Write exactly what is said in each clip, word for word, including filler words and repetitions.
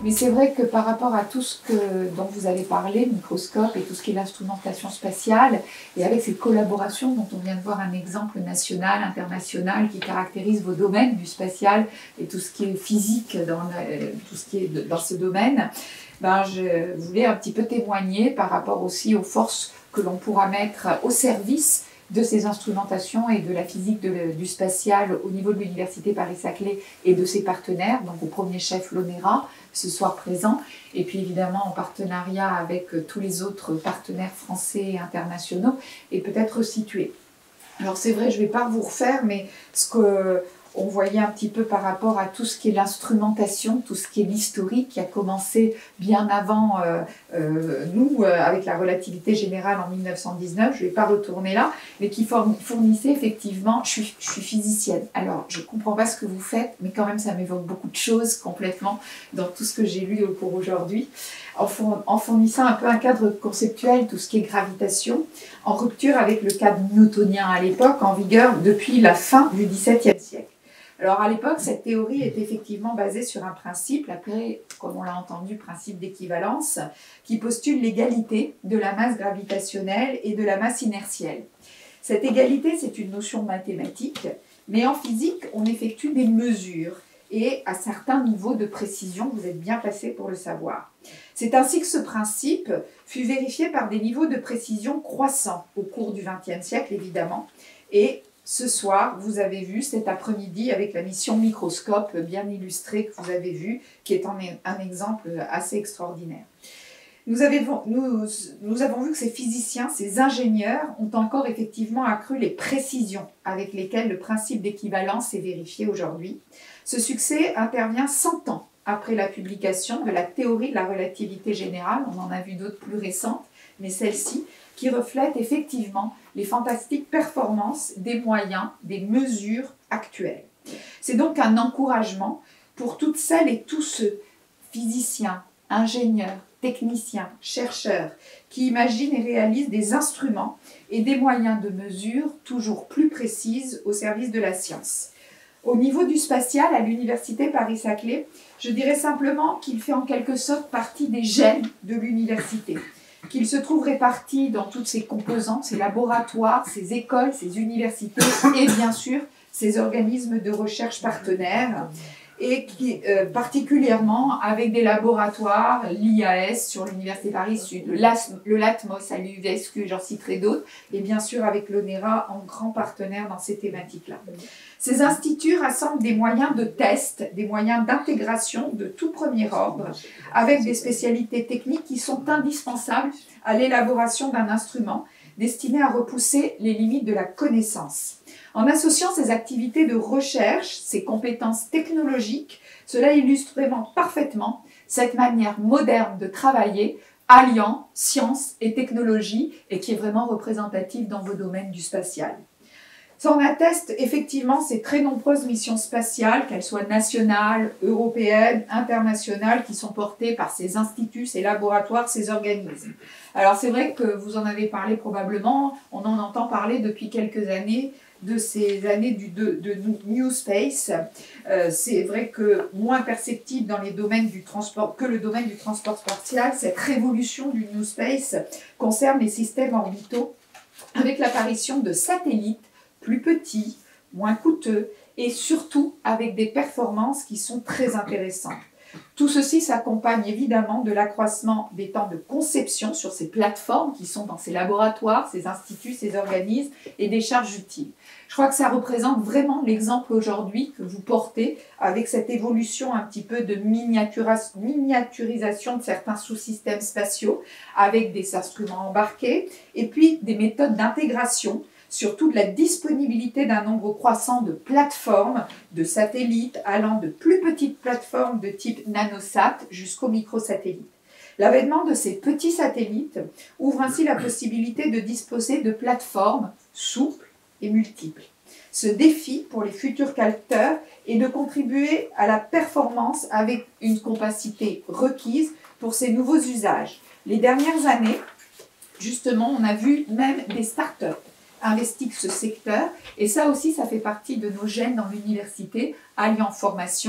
Mais c'est vrai que par rapport à tout ce que, dont vous avez parlé, microscope et tout ce qui est l'instrumentation spatiale, et avec ces collaborations dont on vient de voir un exemple national, international, qui caractérise vos domaines du spatial et tout ce qui est physique dans, le, tout ce qui est de, dans ce domaine, ben je voulais un petit peu témoigner par rapport aussi aux forces que l'on pourra mettre au service de ces instrumentations et de la physique de, du spatial au niveau de l'Université Paris-Saclay et de ses partenaires, donc au premier chef l'ONERA, ce soir présent, et puis évidemment en partenariat avec tous les autres partenaires français et internationaux, et peut-être resituer. Alors c'est vrai, je ne vais pas vous refaire, mais ce que on voyait un petit peu par rapport à tout ce qui est l'instrumentation, tout ce qui est l'historique, qui a commencé bien avant euh, euh, nous, euh, avec la relativité générale en mille neuf cent dix-neuf, je ne vais pas retourner là, mais qui fournissait effectivement, je suis, je suis physicienne, alors je ne comprends pas ce que vous faites, mais quand même ça m'évoque beaucoup de choses complètement dans tout ce que j'ai lu pour aujourd'hui, en, four, en fournissant un peu un cadre conceptuel, tout ce qui est gravitation, en rupture avec le cadre newtonien à l'époque, en vigueur depuis la fin du dix-septième siècle. Alors à l'époque, cette théorie est effectivement basée sur un principe appelé, comme on l'a entendu, principe d'équivalence, qui postule l'égalité de la masse gravitationnelle et de la masse inertielle. Cette égalité, c'est une notion mathématique, mais en physique, on effectue des mesures et à certains niveaux de précision, vous êtes bien placé pour le savoir. C'est ainsi que ce principe fut vérifié par des niveaux de précision croissants au cours du vingtième siècle, évidemment, et ce soir, vous avez vu cet après-midi avec la mission Microscope bien illustrée que vous avez vue, qui est un exemple assez extraordinaire. Nous avons, nous, nous avons vu que ces physiciens, ces ingénieurs ont encore effectivement accru les précisions avec lesquelles le principe d'équivalence est vérifié aujourd'hui. Ce succès intervient cent ans après la publication de la théorie de la relativité générale, on en a vu d'autres plus récentes, mais celle-ci, qui reflète effectivement les fantastiques performances des moyens, des mesures actuelles. C'est donc un encouragement pour toutes celles et tous ceux, physiciens, ingénieurs, techniciens, chercheurs, qui imaginent et réalisent des instruments et des moyens de mesure toujours plus précises au service de la science. Au niveau du spatial, à l'Université Paris-Saclay, je dirais simplement qu'il fait en quelque sorte partie des gènes de l'université, qu'il se trouve réparti dans toutes ses composantes, ses laboratoires, ses écoles, ses universités et bien sûr ses organismes de recherche partenaires, et qui, euh, particulièrement avec des laboratoires, l'I A S sur l'Université Paris-Sud, le, le LATMOS à l'U V S Q, j'en citerai d'autres, et bien sûr avec l'ONERA en grand partenaire dans ces thématiques-là. Ces instituts rassemblent des moyens de test, des moyens d'intégration de tout premier ordre, avec des spécialités techniques qui sont indispensables à l'élaboration d'un instrument destiné à repousser les limites de la connaissance. En associant ces activités de recherche, ces compétences technologiques, cela illustre vraiment parfaitement cette manière moderne de travailler, alliant science et technologie, et qui est vraiment représentative dans vos domaines du spatial. Ça en atteste effectivement ces très nombreuses missions spatiales, qu'elles soient nationales, européennes, internationales, qui sont portées par ces instituts, ces laboratoires, ces organismes. Alors c'est vrai que vous en avez parlé probablement, on en entend parler depuis quelques années, de ces années du, de, de New Space. Euh, c'est vrai que moins perceptible dans les domaines du transport que le domaine du transport spatial, cette révolution du New Space concerne les systèmes orbitaux avec l'apparition de satellites plus petits, moins coûteux et surtout avec des performances qui sont très intéressantes. Tout ceci s'accompagne évidemment de l'accroissement des temps de conception sur ces plateformes qui sont dans ces laboratoires, ces instituts, ces organismes et des charges utiles. Je crois que ça représente vraiment l'exemple aujourd'hui que vous portez avec cette évolution un petit peu de miniaturisation de certains sous-systèmes spatiaux avec des instruments embarqués et puis des méthodes d'intégration, surtout de la disponibilité d'un nombre croissant de plateformes, de satellites, allant de plus petites plateformes de type nanosat jusqu'aux microsatellites. L'avènement de ces petits satellites ouvre ainsi la possibilité de disposer de plateformes souples et multiples. Ce défi pour les futurs capteurs est de contribuer à la performance avec une capacité requise pour ces nouveaux usages. Les dernières années, justement, on a vu même des startups investissent ce secteur, et ça aussi, ça fait partie de nos gènes dans l'université, alliant formation,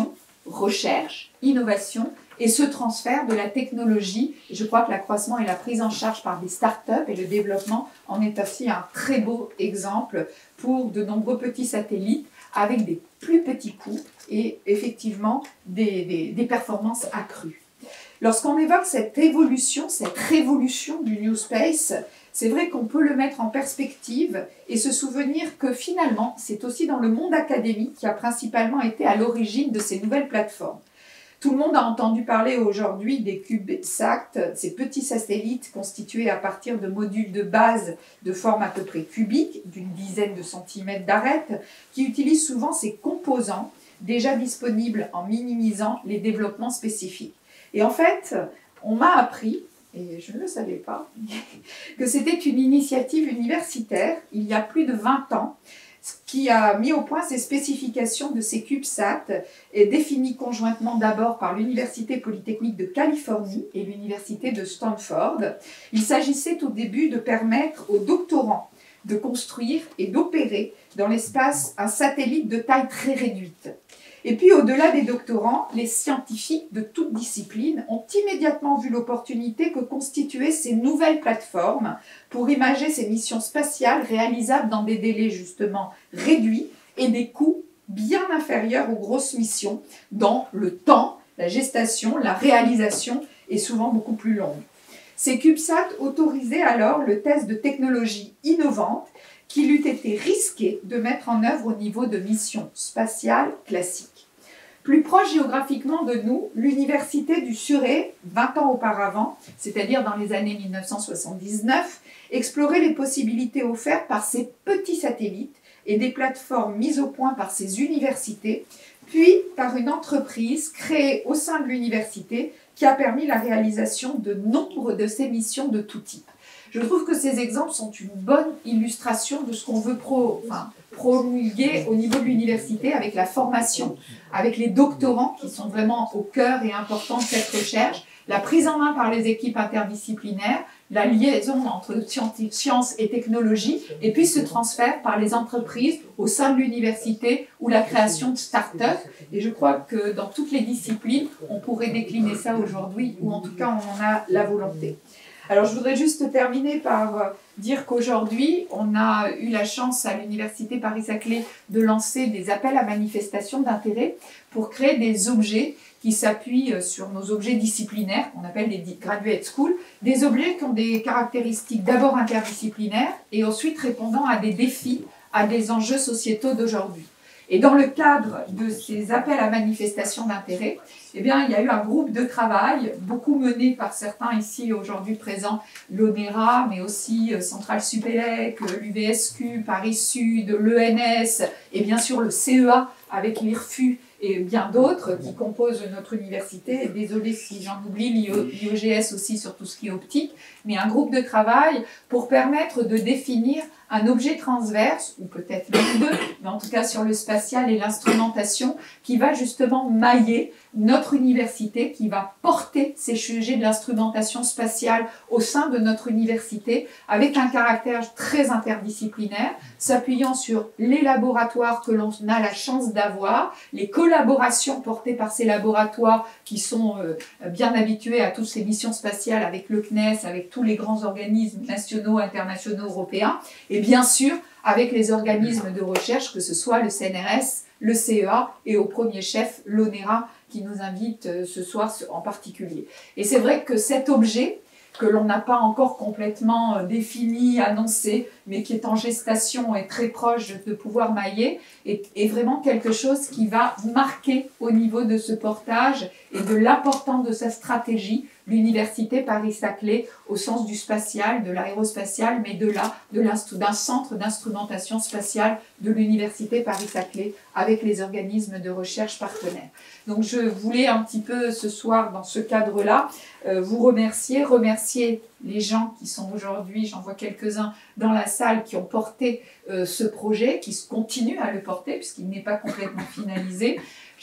recherche, innovation et ce transfert de la technologie. Je crois que l'accroissement et la prise en charge par des startups et le développement en est aussi un très beau exemple pour de nombreux petits satellites avec des plus petits coûts et effectivement des, des, des performances accrues. Lorsqu'on évoque cette évolution, cette révolution du New Space, c'est vrai qu'on peut le mettre en perspective et se souvenir que finalement, c'est aussi dans le monde académique qui a principalement été à l'origine de ces nouvelles plateformes. Tout le monde a entendu parler aujourd'hui des CubeSat, ces petits satellites constitués à partir de modules de base de forme à peu près cubique, d'une dizaine de centimètres d'arête, qui utilisent souvent ces composants déjà disponibles en minimisant les développements spécifiques. Et en fait, on m'a appris, et je ne le savais pas, que c'était une initiative universitaire, il y a plus de vingt ans, qui a mis au point ces spécifications de ces CubeSat, et définies conjointement d'abord par l'Université Polytechnique de Californie et l'Université de Stanford. Il s'agissait au début de permettre aux doctorants de construire et d'opérer dans l'espace un satellite de taille très réduite. Et puis, au-delà des doctorants, les scientifiques de toutes disciplines ont immédiatement vu l'opportunité que constituaient ces nouvelles plateformes pour imager ces missions spatiales réalisables dans des délais justement réduits et des coûts bien inférieurs aux grosses missions, dont le temps, la gestation, la réalisation est souvent beaucoup plus longue. Ces CubeSat autorisaient alors le test de technologies innovantes qu'il eût été risqué de mettre en œuvre au niveau de missions spatiales classiques. Plus proche géographiquement de nous, l'université du Surrey, vingt ans auparavant, c'est-à-dire dans les années mille neuf cent soixante-dix-neuf, explorait les possibilités offertes par ces petits satellites et des plateformes mises au point par ces universités, puis par une entreprise créée au sein de l'université qui a permis la réalisation de nombre de ces missions de tout type. Je trouve que ces exemples sont une bonne illustration de ce qu'on veut pro, enfin, promulguer au niveau de l'université avec la formation, avec les doctorants qui sont vraiment au cœur et important de cette recherche, la prise en main par les équipes interdisciplinaires, la liaison entre sciences et technologie, et puis ce transfert par les entreprises au sein de l'université ou la création de start-up. Et je crois que dans toutes les disciplines, on pourrait décliner ça aujourd'hui, ou en tout cas on en a la volonté. Alors je voudrais juste terminer par dire qu'aujourd'hui, on a eu la chance à l'Université Paris-Saclay de lancer des appels à manifestation d'intérêt pour créer des objets qui s'appuient sur nos objets disciplinaires, qu'on appelle des graduate schools, des objets qui ont des caractéristiques d'abord interdisciplinaires et ensuite répondant à des défis, à des enjeux sociétaux d'aujourd'hui. Et dans le cadre de ces appels à manifestation d'intérêt, eh bien, il y a eu un groupe de travail, beaucoup mené par certains ici aujourd'hui présents, l'ONERA, mais aussi Centrale Supélec, l'U V S Q, Paris Sud, l'E N S, et bien sûr le C E A avec l'I R F U et bien d'autres qui composent notre université. Désolée si j'en oublie, l'I O G S aussi sur tout ce qui est optique, mais un groupe de travail pour permettre de définir un objet transverse, ou peut-être même deux, mais en tout cas sur le spatial et l'instrumentation, qui va justement mailler notre université, qui va porter ces sujets de l'instrumentation spatiale au sein de notre université, avec un caractère très interdisciplinaire, s'appuyant sur les laboratoires que l'on a la chance d'avoir, les collaborations portées par ces laboratoires qui sont euh, bien habitués à toutes ces missions spatiales avec le C N E S, avec tous les grands organismes nationaux, internationaux, européens, et bien sûr avec les organismes de recherche, que ce soit le C N R S, le C E A et au premier chef l'ONERA qui nous invite ce soir en particulier. Et c'est vrai que cet objet, que l'on n'a pas encore complètement défini, annoncé, mais qui est en gestation et très proche de pouvoir mailler, est, est vraiment quelque chose qui va marquer au niveau de ce portage et de l'importance de sa stratégie l'Université Paris-Saclay au sens du spatial, de l'aérospatial, mais de là, d'un centre d'instrumentation spatiale de l'Université Paris-Saclay avec les organismes de recherche partenaires. Donc je voulais un petit peu ce soir, dans ce cadre-là, euh, vous remercier, remercier les gens qui sont aujourd'hui, j'en vois quelques-uns dans la salle, qui ont porté euh, ce projet, qui continuent à le porter puisqu'il n'est pas complètement finalisé.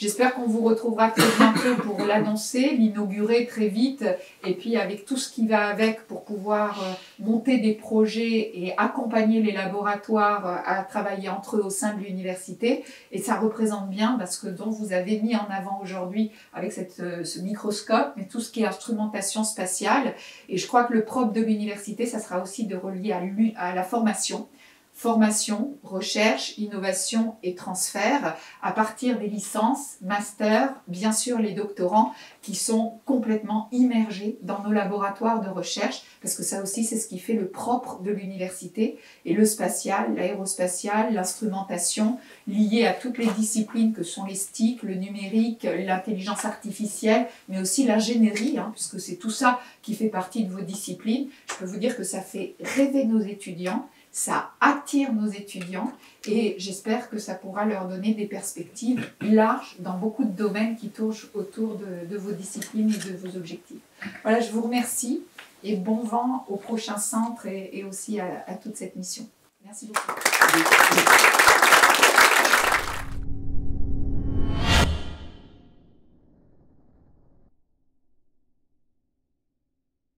J'espère qu'on vous retrouvera très bientôt pour l'annoncer, l'inaugurer très vite, et puis avec tout ce qui va avec pour pouvoir monter des projets et accompagner les laboratoires à travailler entre eux au sein de l'université. Et ça représente bien parce que dont vous avez mis en avant aujourd'hui avec cette, ce microscope, mais tout ce qui est instrumentation spatiale. Et je crois que le propre de l'université, ça sera aussi de relier à, à la formation. Formation, recherche, innovation et transfert à partir des licences, masters, bien sûr les doctorants qui sont complètement immergés dans nos laboratoires de recherche parce que ça aussi c'est ce qui fait le propre de l'université et le spatial, l'aérospatial, l'instrumentation liée à toutes les disciplines que sont les S T I C, le numérique, l'intelligence artificielle mais aussi l'ingénierie hein, puisque c'est tout ça qui fait partie de vos disciplines. Je peux vous dire que ça fait rêver nos étudiants. Ça attire nos étudiants et j'espère que ça pourra leur donner des perspectives larges dans beaucoup de domaines qui tournent autour de, de vos disciplines et de vos objectifs. Voilà, je vous remercie et bon vent au prochain centre et, et aussi à, à toute cette mission. Merci beaucoup.